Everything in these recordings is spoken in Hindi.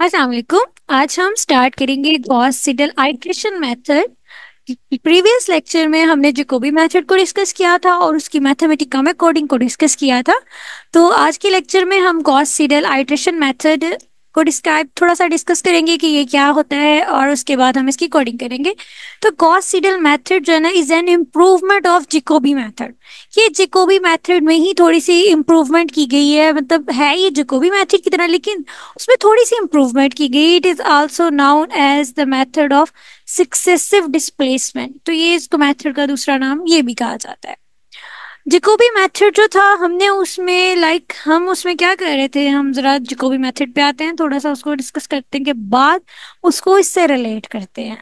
अस्सलाम वालेकुम। आज हम स्टार्ट करेंगे Gauss Seidel iteration method. Previous lecture में हमने जैकोबी मेथड को डिस्कस किया था और उसकी मैथमेटिका में कोडिंग को डिस्कस किया था। तो आज के लेक्चर में हम गॉस सीडल आइट्रेशन मेथड को डिस्क्राइब थोड़ा सा डिस्कस करेंगे कि ये क्या होता है और उसके बाद हम इसकी कोडिंग करेंगे। तो गॉस सीडल मेथड जो है ना is an improvement of Jacobi method. ये जैकोबी मेथड में ही थोड़ी सी इम्प्रूवमेंट की गई है, मतलब है ये जैकोबी मेथड की तरह लेकिन उसमें थोड़ी सी इम्प्रूवमेंट की गई। It is also known as the method of successive displacement. तो ये इसको मेथड का दूसरा नाम ये भी कहा जाता है। जैकोबी मेथड जो था हमने उसमें हम उसमें क्या कर रहे थे, हम जरा जैकोबी मेथड पे आते हैं, थोड़ा सा उसको डिस्कस करने के बाद उसको इससे रिलेट करते हैं।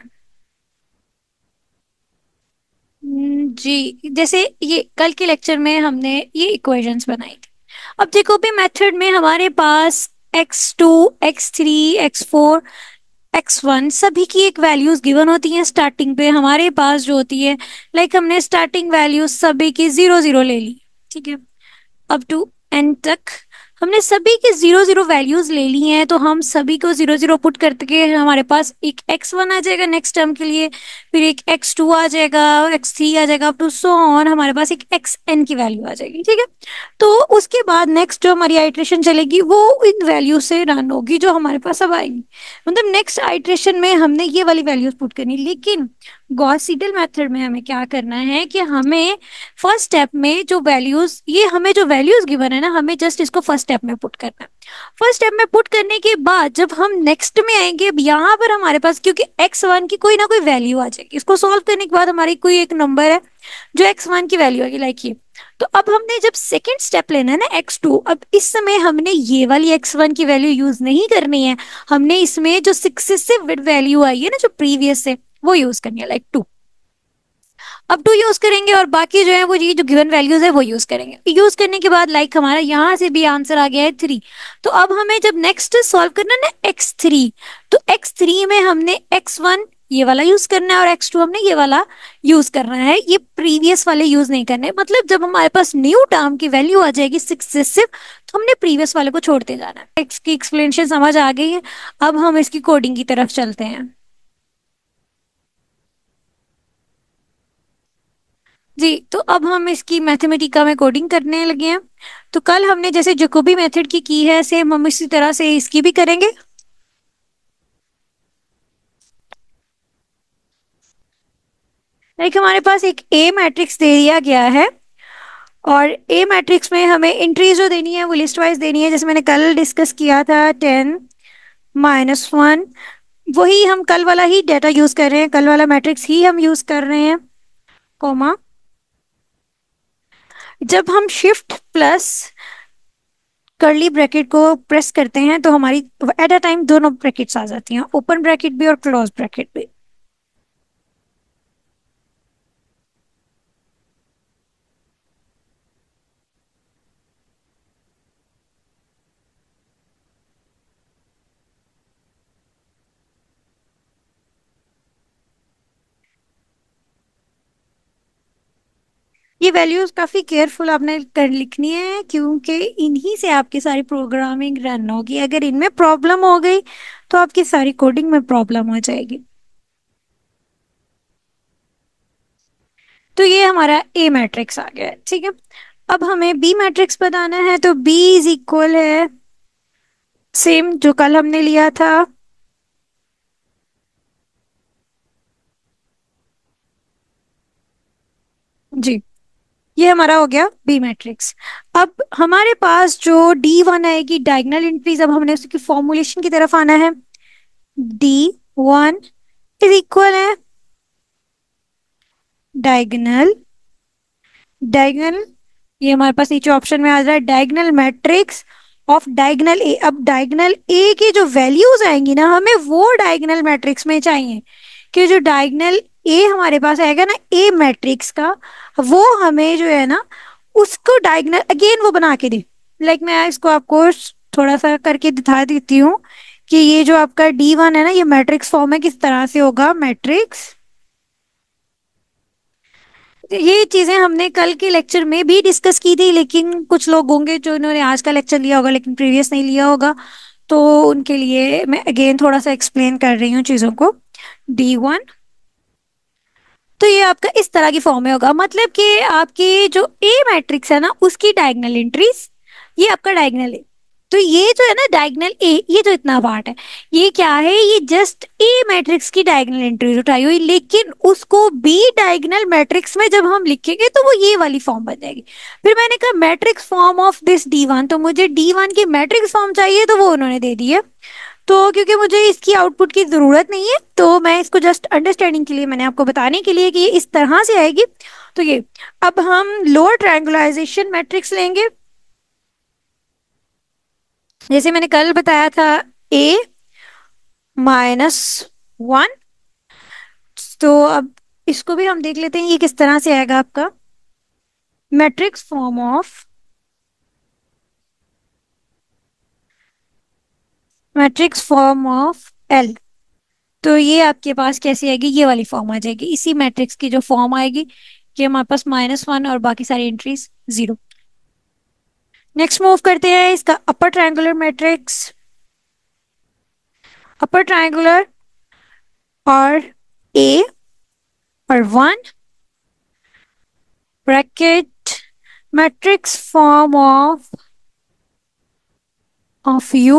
जी, जैसे ये कल के लेक्चर में हमने ये इक्वेशंस बनाई थी। अब जैकोबी मेथड में हमारे पास x2, x3, x4, x1 सभी की एक वैल्यूज गिवन होती हैं। स्टार्टिंग पे हमारे पास जो होती है हमने स्टार्टिंग वैल्यूज सभी की 0 0 ले ली, ठीक है। अप टू एन तक हमने सभी की 0 0 वैल्यूज ले ली हैं, तो हम सभी को 0 0 पुट करके हमारे पास एक x1 आ जाएगा नेक्स्ट टर्म के लिए, फिर एक x2 आ जाएगा, x3 आ जाएगा, अप टू सो ऑन हमारे पास एक xn की वैल्यू आ जाएगी, ठीक है। तो उसके बाद नेक्स्ट जो हमारी आइट्रेशन चलेगी वो इन वैल्यू से रन होगी जो हमारे पास अब आएगी। मतलब नेक्स्ट आइट्रेशन में हमने ये वाली वैल्यूज पुट करनी, लेकिन गॉस सीडल मेथड में हमें क्या करना है कि हमें फर्स्ट स्टेप में जो वैल्यूज हमें जो वैल्यूज गिवन है ना, हमें जस्ट इसको फर्स्ट स्टेप में पुट करना है। फर्स्ट स्टेप में पुट करने के बाद जब हम नेक्स्ट में आएंगे, अब यहाँ पर हमारे पास क्योंकि x1 की कोई ना कोई वैल्यू आ जाएगी, इसको सॉल्व करने के बाद हमारी कोई एक नंबर है जो x1 की वैल्यू आएगी, लाइक ये। तो अब हमने जब सेकेंड स्टेप लेना है ना x2, अब इस समय हमने ये वाली x1 की वैल्यू यूज नहीं करनी है, हमने इसमें जो सक्सेसिव वैल्यू आई है ना जो प्रीवियस से वो यूज करनी है, लाइक 2। अब 2 यूज करेंगे और बाकी जो है वो ये जो गिवन वैल्यूज है वो यूज करेंगे। यूज करने के बाद हमारा यहाँ से भी आंसर आ गया है 3। तो अब हमें जब नेक्स्ट सॉल्व करना है ना x3, तो x3 में हमने x1 ये वाला यूज करना है और x2 हमने ये वाला यूज करना है, ये प्रीवियस वाले यूज नहीं करने। मतलब जब हमारे पास न्यू टर्म की वैल्यू आ जाएगी सक्सेसिव, तो हमने प्रीवियस वाले को छोड़ते जाना है। x की एक्सप्लेनेशन समझ आ गई है, अब हम इसकी कोडिंग की तरफ चलते हैं। जी, तो अब हम इसकी मैथमेटिका में कोडिंग करने लगे हैं। तो कल हमने जैसे जैकोबी मेथड की है, सेम हम इसी तरह से इसकी भी करेंगे। हमारे पास एक ए मैट्रिक्स दे दिया गया है और ए मैट्रिक्स में हमें एंट्रीज जो देनी है वो लिस्ट वाइज देनी है, जैसे मैंने कल डिस्कस किया था 10 -1। वही हम कल वाला ही डेटा यूज कर रहे हैं, कल वाला मैट्रिक्स ही हम यूज कर रहे हैं, कॉमा। जब हम शिफ्ट प्लस कर्ली ब्रैकेट को प्रेस करते हैं तो हमारी एट अ टाइम दोनों ब्रैकेट्स आ जाती हैं, ओपन ब्रैकेट भी और क्लोज ब्रैकेट भी। ये वैल्यूज काफी केयरफुल आपने कर लिखनी है, क्योंकि इन्हीं से आपकी सारी प्रोग्रामिंग रन होगी। अगर इनमें प्रॉब्लम हो गई तो आपकी सारी कोडिंग में प्रॉब्लम हो जाएगी। तो ये हमारा ए मैट्रिक्स आ गया है, ठीक है। अब हमें बी मैट्रिक्स बताना है, तो बी इज इक्वल है सेम जो कल हमने लिया था, जी। ये हमारा हो गया बी मैट्रिक्स। अब हमारे पास जो D1 आएगी डायगोनल एंट्रीज, अब हमने उसकी फॉर्मुलेशन की तरफ आना है। D1 इज इक्वल है डायगोनल, डायगोनल ये हमारे पास नीचे ऑप्शन में आ रहा है diagonal matrix of diagonal A. अब डायगोनल ए की जो वैल्यूज आएंगी ना हमें वो डायगोनल मैट्रिक्स में चाहिए, कि जो डायगोनल ए हमारे पास आएगा ना ए मैट्रिक्स का, वो हमें जो है ना उसको डायगोनल अगेन वो बना के दे। मैं इसको आपको थोड़ा सा करके दिखा देती हूँ कि ये जो आपका D1 है ना ये मैट्रिक्स फॉर्म है, किस तरह से होगा मैट्रिक्स। ये चीजें हमने कल के लेक्चर में भी डिस्कस की थी, लेकिन कुछ लोग होंगे जो इन्होंने आज का लेक्चर लिया होगा लेकिन प्रीवियस नहीं लिया होगा। तो उनके लिए मैं अगेन थोड़ा सा एक्सप्लेन कर रही हूँ चीजों को। D1, तो ये आपका इस तरह की फॉर्म में होगा, मतलब कि आपकी जो ए मैट्रिक्स है ना उसकी डायगोनल एंट्रीज, ये आपका डायगोनल है। तो ये जो है ना डायगोनल ए, ये जो इतना पार्ट है, ये क्या है, ये जस्ट ए मैट्रिक्स की डायगोनल एंट्रीज उठाई हुई, लेकिन उसको बी डायगोनल मैट्रिक्स में जब हम लिखेंगे तो वो ये वाली फॉर्म बन जाएगी। फिर मैंने कहा matrix form of this D1, तो मुझे D1 की मैट्रिक्स फॉर्म चाहिए, तो वो उन्होंने दे दी है। तो क्योंकि मुझे इसकी आउटपुट की जरूरत नहीं है, तो मैं इसको जस्ट अंडरस्टैंडिंग के लिए, मैंने आपको बताने के लिए कि ये इस तरह से आएगी। तो ये अब हम लोअर ट्रायंगुलराइजेशन मैट्रिक्स लेंगे, जैसे मैंने कल बताया था, A-1। तो अब इसको भी हम देख लेते हैं ये किस तरह से आएगा आपका matrix form of, matrix form of L। तो ये आपके पास कैसी आएगी, ये वाली फॉर्म आ जाएगी, इसी मैट्रिक्स की जो फॉर्म आएगी कि हमारे पास -1 और बाकी सारी एंट्रीज 0। नेक्स्ट मूव करते हैं इसका upper triangular matrix. Upper triangular और A और 1 bracket matrix form of U।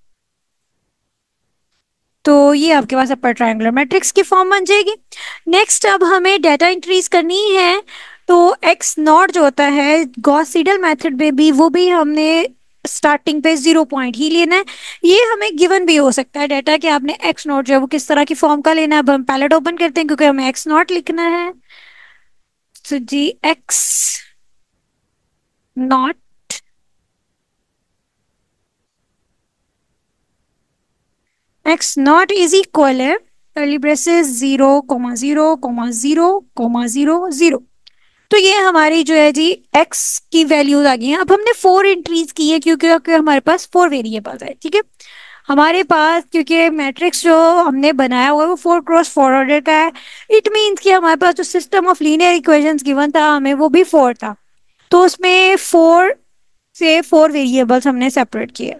तो ये आपके पास अपर ट्रायंगुलर मैट्रिक्स की फॉर्म बन जाएगी। नेक्स्ट अब हमें डाटा इंट्रीज करनी है, तो एक्स नॉट जो होता है गॉस सीडल मेथड में भी, वो भी हमने स्टार्टिंग पे 0 पॉइंट ही लेना है। ये हमें गिवन भी हो सकता है डाटा कि आपने एक्स नॉट जो है वो किस तरह की फॉर्म का लेना है। अब हम पैलेट ओपन करते हैं क्योंकि हमें एक्स नॉट लिखना है। तो जी x nought, x nought is equal है कर्ली ब्रेसेस 0,0,0,0,0। तो ये हमारी जो है जी x की वैल्यूज आ गई हैं। अब हमने 4 एंट्रीज की है क्योंकि हमारे पास 4 वेरिएबल्स है, ठीक है। हमारे पास क्योंकि मैट्रिक्स जो हमने बनाया हुआ है वो 4x4 ऑर्डर का है, इट मीन्स कि हमारे पास जो system of linear equations given था हमें वो भी 4 था। तो उसमें 4 से 4 वेरिएबल्स हमने सेपरेट किए।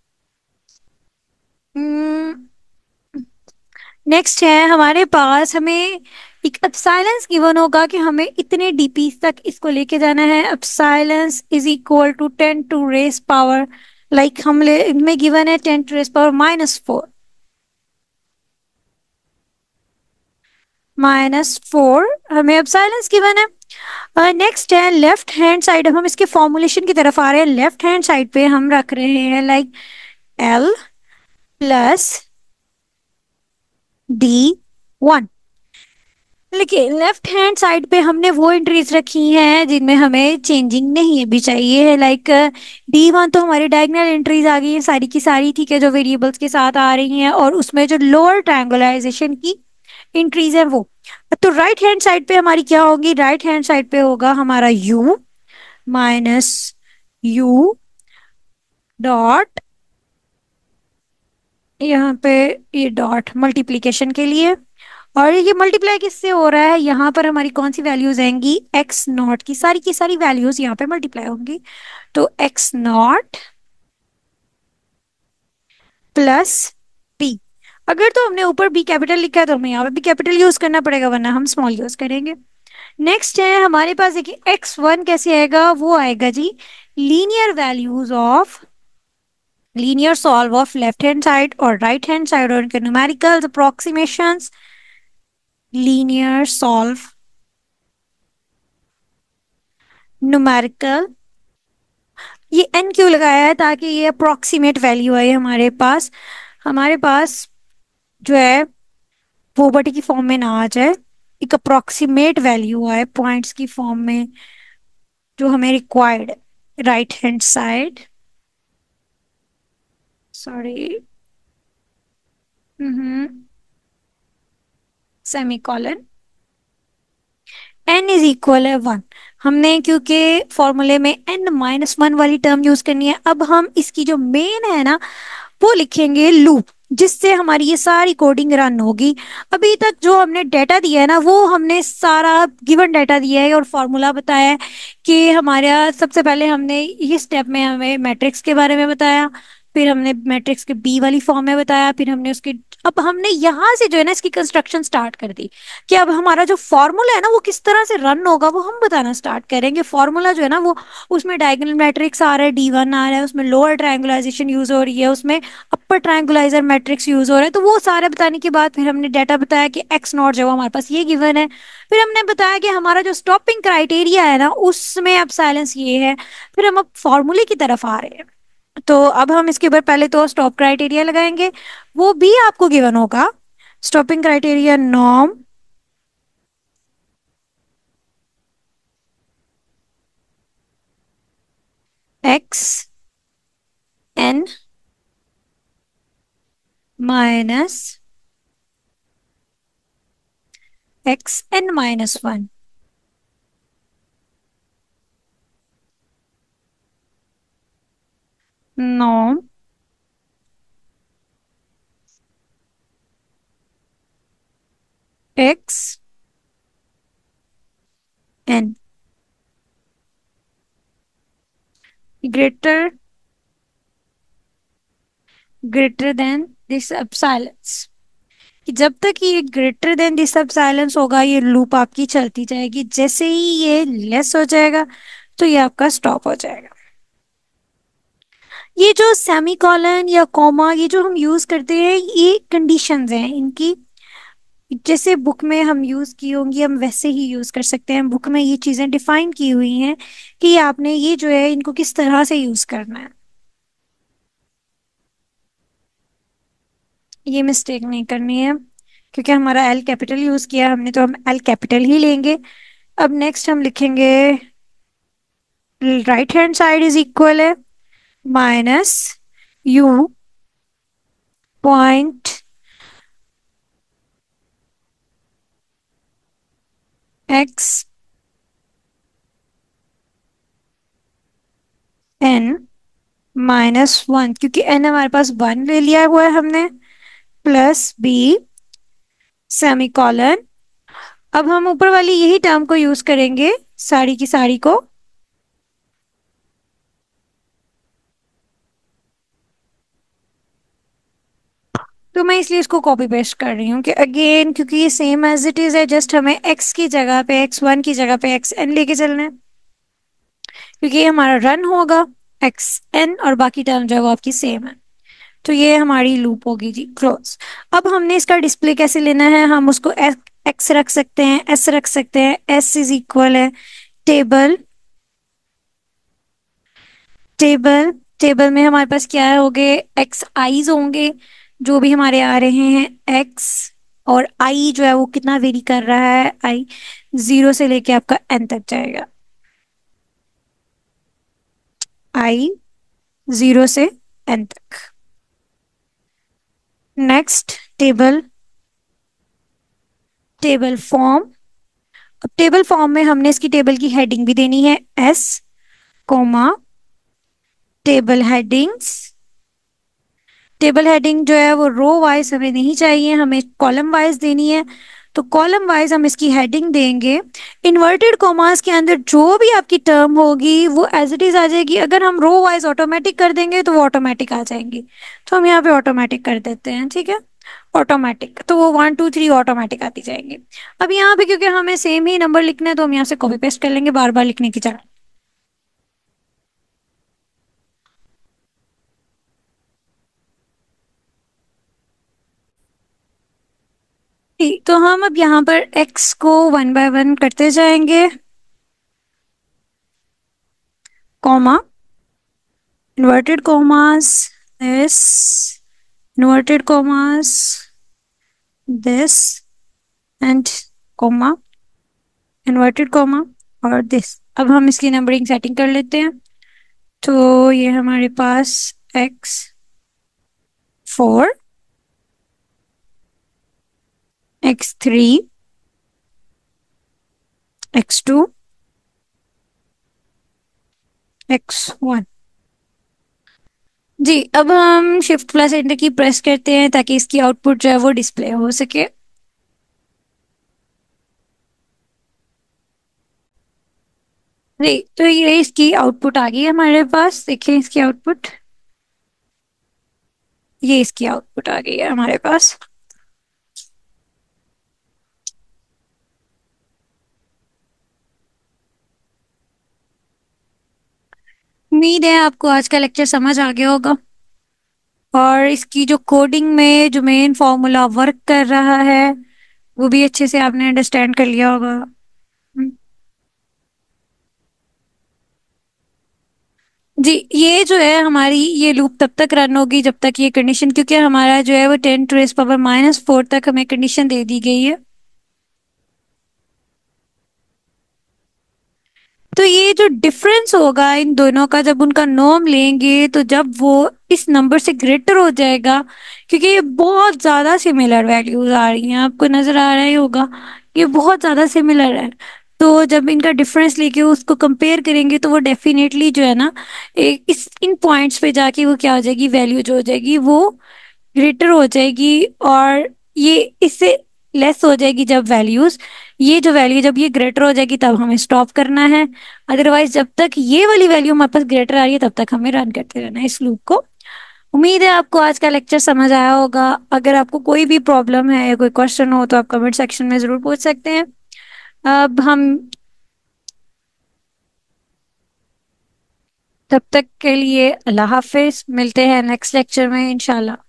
नेक्स्ट है हमारे पास, हमें एक एप्सिलॉन्स गिवन होगा कि हमें इतने डीपी तक इसको लेके जाना है। Epsilons is equal to 10 to raise power, like में गिवन है 10 टू रेस पावर -4, -4 हमें एप्सिलॉन्स गिवन है। नेक्स्ट है लेफ्ट हैंड साइड, अब हम इसके फॉर्मुलेशन की तरफ आ रहे हैं। लेफ्ट हैंड साइड पे हम रख रहे हैं लाइक L प्लस D1, लेकिन लेफ्ट हैंड साइड पे हमने वो एंट्रीज रखी हैं जिनमें हमें चेंजिंग नहीं है भी चाहिए है, लाइक D1 तो हमारी डायगोनल एंट्रीज आ गई है सारी की सारी, ठीक है, जो वेरिएबल्स के साथ आ रही हैं, और उसमें जो लोअर ट्रायंगुलराइजेशन की एंट्रीज है वो। तो राइट हैंड साइड पे हमारी क्या होगी, राइट हैंड साइड पे होगा हमारा U माइनस U डॉट, यहाँ पे ये डॉट मल्टीप्लीकेशन के लिए, और ये मल्टीप्लाई किससे हो रहा है, यहाँ पर हमारी कौन सी वैल्यूज आएंगी, एक्स नॉट की सारी वैल्यूज यहाँ पे मल्टीप्लाई होंगी। तो एक्स नॉट प्लस बी, अगर तो हमने ऊपर बी कैपिटल लिखा है तो हमें यहाँ पे भी कैपिटल यूज करना पड़ेगा, वरना हम स्मॉल यूज करेंगे। नेक्स्ट है हमारे पास देखिए x1 कैसे आएगा, वो आएगा जी linear values of, linear solve of left hand side और राइट हैंड साइड और उनके numerical approximations. Linear solve numerical, ये n क्यों लगाया है, ताकि ये अप्रोक्सीमेट वैल्यू आए हमारे पास, हमारे पास जो है वो बटी की फॉर्म में ना आ जाए, एक अप्रोक्सीमेट वैल्यू आए पॉइंट्स की फॉर्म में जो हमें required right hand side, sorry, semicolon n is equal है 1। हमने क्योंकि फॉर्मूले में n-1 वाली टर्म यूज करनी है, अब हम इसकी जो मेन है ना वो लिखेंगे लूप, जिससे हमारी ये सारी कोडिंग रन होगी। अभी तक जो हमने डाटा दिया है ना वो हमने सारा गिवन डाटा दिया है और फॉर्मूला बताया है कि हमारा सबसे पहले हमने ये स्टेप में हमें मैट्रिक्स के बारे में बताया, फिर हमने मैट्रिक्स के बी वाली फॉर्म में बताया, फिर हमने उसके, अब हमने यहाँ से जो है ना इसकी कंस्ट्रक्शन स्टार्ट कर दी कि अब हमारा जो फॉर्मूला है ना वो किस तरह से रन होगा वो हम बताना स्टार्ट करेंगे। फॉर्मूला जो है ना वो, उसमें डायगोनल मैट्रिक्स आ रहा है, D1 आ रहा है, उसमें लोअर ट्रायंगुलाइजेशन यूज हो रही है, उसमें अपर ट्रायंगुलाइजर मैट्रिक्स यूज हो रहा है। तो वो सारे बताने के बाद फिर हमने डाटा बताया कि एक्स नॉट जो हमारे पास ये गिवन है। फिर हमने बताया कि हमारा जो स्टॉपिंग क्राइटेरिया है ना उसमें अब साइलेंस ये है। फिर हम अब फॉर्मूले की तरफ आ रहे हैं। तो अब हम इसके ऊपर पहले तो स्टॉप क्राइटेरिया लगाएंगे, वो भी आपको गिवन होगा। Stopping criteria norm x n minus x n minus one. Norm x n greater greater than this epsilons, कि जब तक ये greater than this epsilons होगा ये लूप आपकी चलती जाएगी। जैसे ही ये लेस हो जाएगा तो ये आपका स्टॉप हो जाएगा। ये जो सेमीकोलन या कॉमा ये जो हम यूज करते हैं ये कंडीशंस हैं इनकी, जैसे बुक में हम यूज की होंगी हम वैसे ही यूज कर सकते हैं। बुक में ये चीजें डिफाइन की हुई हैं कि आपने ये जो है इनको किस तरह से यूज करना है। ये मिस्टेक नहीं करनी है क्योंकि हमारा एल कैपिटल यूज किया हमने तो हम एल कैपिटल ही लेंगे। अब नेक्स्ट हम लिखेंगे right hand side is equal है minus U point x n minus one, क्योंकि एन हमारे पास वन ले लिया हुआ है हमने, प्लस बी सेमीकोलन। अब हम ऊपर वाली यही टर्म को यूज करेंगे सारी की सारी को। तो मैं इसलिए इसको कॉपी पेस्ट कर रही हूँ कि अगेन क्योंकि ये सेम एज इट इज है, जस्ट हमें एक्स की जगह पे एक्स वन की जगह पे एक्स एन लेके चलना है, क्योंकि ये हमारा रन होगा एक्स एन और बाकी टर्म जो है वो आपकी सेम है। तो ये हमारी लूप होगी जी क्लोज। अब हमने इसका डिस्प्ले कैसे लेना है, हम उसको एक्स रख सकते हैं, एस रख सकते हैं। एस इज इक्वल है टेबल, टेबल टेबल में हमारे पास क्या होंगे, एक्स आईज होंगे जो भी हमारे आ रहे हैं एक्स, और आई जो है वो कितना वेरी कर रहा है, आई 0 से लेके आपका एन तक जाएगा। आई 0 से एन तक। Next table, table form. अब टेबल फॉर्म में हमने इसकी टेबल की हेडिंग भी देनी है S comma table headings. Table heading जो है वो रो वाइज हमें नहीं चाहिए, हमें कॉलम वाइज देनी है। तो कॉलम वाइज हम इसकी हेडिंग देंगे। इन्वर्टेड कॉमास के अंदर जो भी आपकी टर्म होगी वो एज इट इज आ जाएगी। अगर हम रो वाइज ऑटोमेटिक कर देंगे तो वो ऑटोमेटिक आ जाएंगी। तो हम यहाँ पे ऑटोमेटिक कर देते हैं, ठीक है। ऑटोमेटिक तो वो 1 2 3 ऑटोमेटिक आती जाएंगी। अब यहाँ पे क्योंकि हमें सेम ही नंबर लिखना है तो हम यहाँ से कॉपी पेस्ट कर लेंगे बार बार लिखने की जगह। ठीक, तो हम अब यहाँ पर x को 1 बाय 1 करते जाएंगे, comma inverted commas this, inverted commas this and comma inverted comma और दिस। अब हम इसकी नंबरिंग सेटिंग कर लेते हैं। तो ये हमारे पास x4 x3 x2 x1। जी, अब हम शिफ्ट प्लस एंटर की प्रेस करते हैं ताकि इसकी आउटपुट जो है वो डिस्प्ले हो सके। जी, तो ये इसकी आउटपुट आ गई है हमारे पास, देखिए इसकी आउटपुट। ये इसकी आउटपुट आ गई है हमारे पास। उम्मीद है आपको आज का लेक्चर समझ आ गया होगा, और इसकी जो कोडिंग में जो मेन फॉर्मूला वर्क कर रहा है वो भी अच्छे से आपने अंडरस्टैंड कर लिया होगा। जी, ये जो है हमारी ये लूप तब तक रन होगी जब तक ये कंडीशन, क्योंकि हमारा जो है वो 10⁻⁻⁴ तक हमें कंडीशन दे दी गई है। तो ये जो डिफरेंस होगा इन दोनों का, जब उनका नॉर्म लेंगे तो जब वो इस नंबर से ग्रेटर हो जाएगा, क्योंकि ये बहुत ज्यादा सिमिलर वैल्यूज आ रही हैं, आपको नजर आ रहा ही होगा, ये बहुत ज्यादा सिमिलर है। तो जब इनका डिफरेंस लेके उसको कंपेयर करेंगे तो वो डेफिनेटली जो है ना, एक इस इन पॉइंट्स पे जाके वो क्या हो जाएगी, वैल्यू जो हो जाएगी वो ग्रेटर हो जाएगी, और ये इससे लेस हो जाएगी जब वैल्यूज, ये जो वैल्यू जब ये ग्रेटर हो जाएगी तब हमें स्टॉप करना है। अदरवाइज जब तक ये वाली वैल्यू हमारे पास ग्रेटर आ रही है तब तक हमें रन करते रहना है इस लूप को। उम्मीद है आपको आज का लेक्चर समझ आया होगा। अगर आपको कोई भी प्रॉब्लम है या कोई क्वेश्चन हो तो आप कमेंट सेक्शन में जरूर पूछ सकते हैं। अब हम तब तक के लिए अल्लाह हाफिज, मिलते हैं नेक्स्ट लेक्चर में इंशाल्लाह।